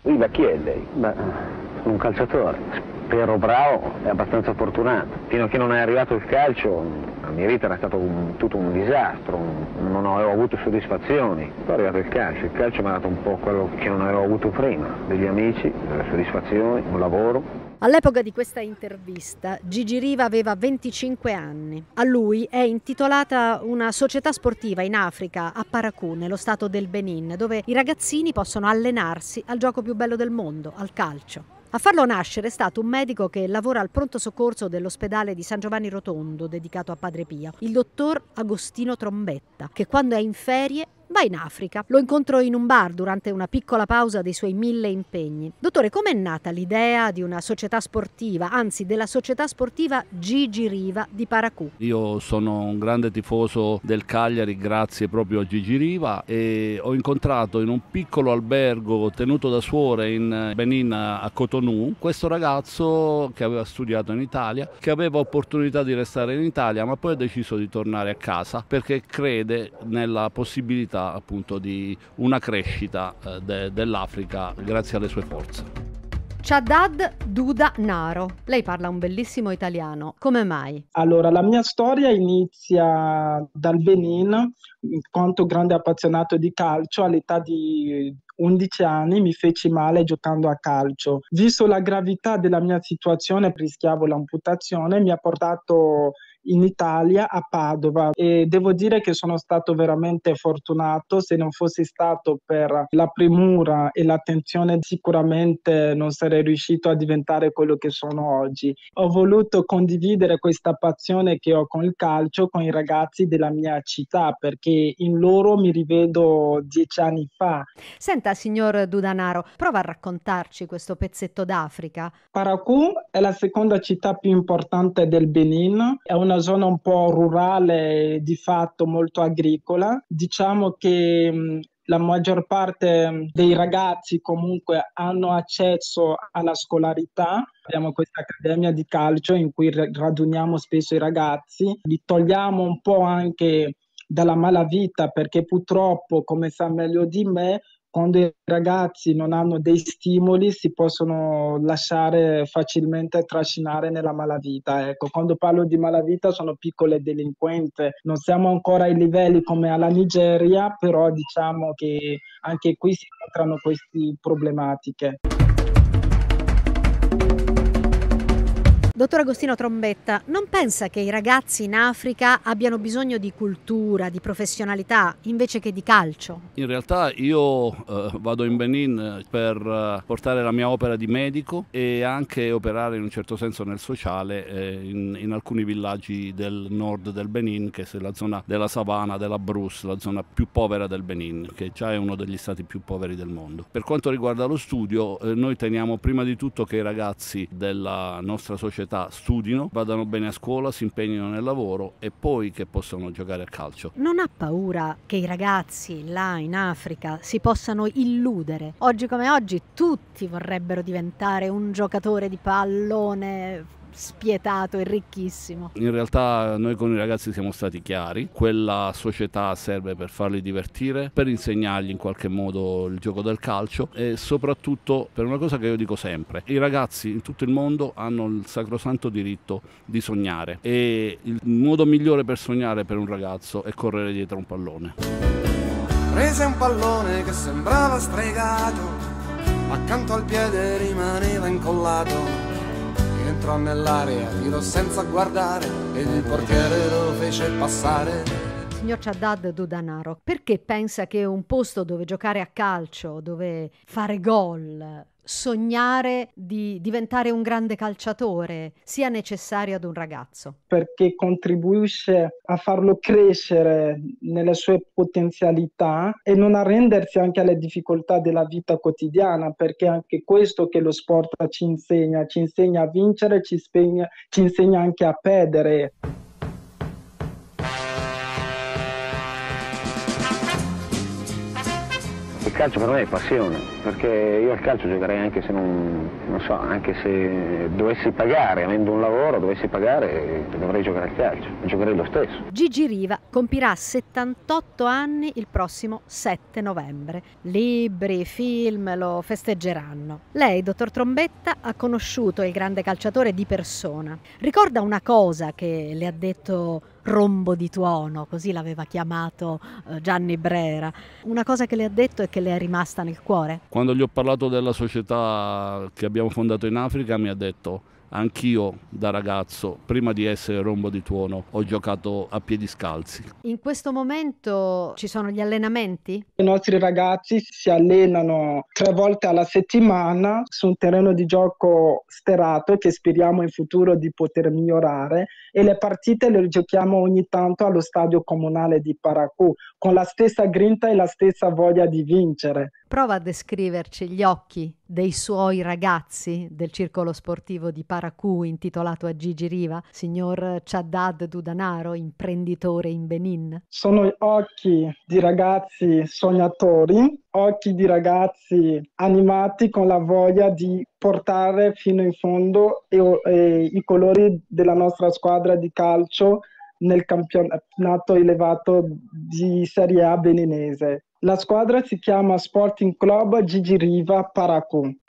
Viva, chi è lei? Beh, sono un calciatore, spero bravo e abbastanza fortunato. Fino a che non è arrivato il calcio, la mia vita era stato tutto un disastro, non avevo avuto soddisfazioni. Poi è arrivato il calcio mi ha dato un po' quello che non avevo avuto prima, degli amici, delle soddisfazioni, un lavoro. All'epoca di questa intervista, Gigi Riva aveva 25 anni. A lui è intitolata una società sportiva in Africa, a Parakou, nello stato del Benin, dove i ragazzini possono allenarsi al gioco più bello del mondo, al calcio. A farlo nascere è stato un medico che lavora al pronto soccorso dell'ospedale di San Giovanni Rotondo, dedicato a Padre Pio, il dottor Agostino Trombetta, che quando è in ferie va in Africa. Lo incontro in un bar durante una piccola pausa dei suoi 1000 impegni. Dottore, com'è nata l'idea di una società sportiva, anzi della società sportiva Gigi Riva di Parakou? Io sono un grande tifoso del Cagliari grazie proprio a Gigi Riva e ho incontrato in un piccolo albergo tenuto da suore in Benin a Cotonou questo ragazzo che aveva studiato in Italia, che aveva opportunità di restare in Italia ma poi ha deciso di tornare a casa perché crede nella possibilità appunto di una crescita dell'Africa grazie alle sue forze. Chadad Duda Naro. Lei parla un bellissimo italiano. Come mai? Allora, la mia storia inizia dal Benin, in quanto grande appassionato di calcio, all'età di 11 anni mi feci male giocando a calcio. Visto la gravità della mia situazione, rischiavo l'amputazione, mi ha portato in Italia, a Padova, e devo dire che sono stato veramente fortunato. Se non fosse stato per la premura e l'attenzione, sicuramente non sarei riuscito a diventare quello che sono oggi. Ho voluto condividere questa passione che ho con il calcio con i ragazzi della mia città, perché in loro mi rivedo 10 anni fa. Senta, signor Dudanaro, prova a raccontarci questo pezzetto d'Africa. Parakou è la seconda città più importante del Benin, è una zona un po' rurale, di fatto molto agricola. Diciamo che la maggior parte dei ragazzi comunque hanno accesso alla scolarità. Abbiamo questa accademia di calcio in cui raduniamo spesso i ragazzi, li togliamo un po' anche dalla malavita perché purtroppo, come sa meglio di me, quando i ragazzi non hanno dei stimoli si possono lasciare facilmente trascinare nella malavita. Ecco, quando parlo di malavita sono piccole delinquenze, non siamo ancora ai livelli come alla Nigeria, però diciamo che anche qui si incontrano queste problematiche. Dottor Agostino Trombetta, non pensa che i ragazzi in Africa abbiano bisogno di cultura, di professionalità, invece che di calcio? In realtà io vado in Benin per portare la mia opera di medico e anche operare in un certo senso nel sociale in alcuni villaggi del nord del Benin, che è la zona della Savana, della Brousse, la zona più povera del Benin, che già è uno degli stati più poveri del mondo. Per quanto riguarda lo studio, noi teniamo prima di tutto che i ragazzi della nostra società studino, vadano bene a scuola, si impegnino nel lavoro e poi che possano giocare a calcio. Non ha paura che i ragazzi là in Africa si possano illudere? Oggi come oggi tutti vorrebbero diventare un giocatore di pallone spietato e ricchissimo. In realtà noi con i ragazzi siamo stati chiari, quella società serve per farli divertire, per insegnargli in qualche modo il gioco del calcio e soprattutto per una cosa che io dico sempre: i ragazzi in tutto il mondo hanno il sacrosanto diritto di sognare e il modo migliore per sognare per un ragazzo è correre dietro un pallone. Prese un pallone che sembrava stregato, accanto al piede rimaneva incollato. Entrò nell'area, tirò senza guardare ed il portiere lo fece passare. Signor Chadad Dudanaro, perché pensa che un posto dove giocare a calcio, dove fare gol, sognare di diventare un grande calciatore sia necessario ad un ragazzo? Perché contribuisce a farlo crescere nelle sue potenzialità e non arrendersi anche alle difficoltà della vita quotidiana, perché è anche questo che lo sport ci insegna a vincere, ci insegna anche a perdere. calcio per me è passione, perché io al calcio giocherei anche se anche se dovessi pagare, avendo un lavoro, dovessi pagare, dovrei giocare al calcio, giocherei lo stesso. Gigi Riva compirà 78 anni il prossimo 7 novembre. Libri, film lo festeggeranno. Lei, dottor Trombetta, ha conosciuto il grande calciatore di persona. Ricorda una cosa che le ha detto Rombo di Tuono, così l'aveva chiamato Gianni Brera. Una cosa che le ha detto e che le è rimasta nel cuore? Quando gli ho parlato della società che abbiamo fondato in Africa, mi ha detto: anch'io da ragazzo, prima di essere Rombo di Tuono, ho giocato a piedi scalzi. In questo momento ci sono gli allenamenti? I nostri ragazzi si allenano 3 volte alla settimana su un terreno di gioco sterato che speriamo in futuro di poter migliorare, e le partite le giochiamo ogni tanto allo stadio comunale di Paracù con la stessa grinta e la stessa voglia di vincere. Prova a descriverci gli occhi dei suoi ragazzi del circolo sportivo di Paracù intitolato a Gigi Riva, signor Chaddad Dudanaro, imprenditore in Benin. Sono occhi di ragazzi sognatori, occhi di ragazzi animati con la voglia di portare fino in fondo i colori della nostra squadra di calcio nel campionato elevato di Serie A beninese. La squadra si chiama Sporting Club Gigi Riva Paracù.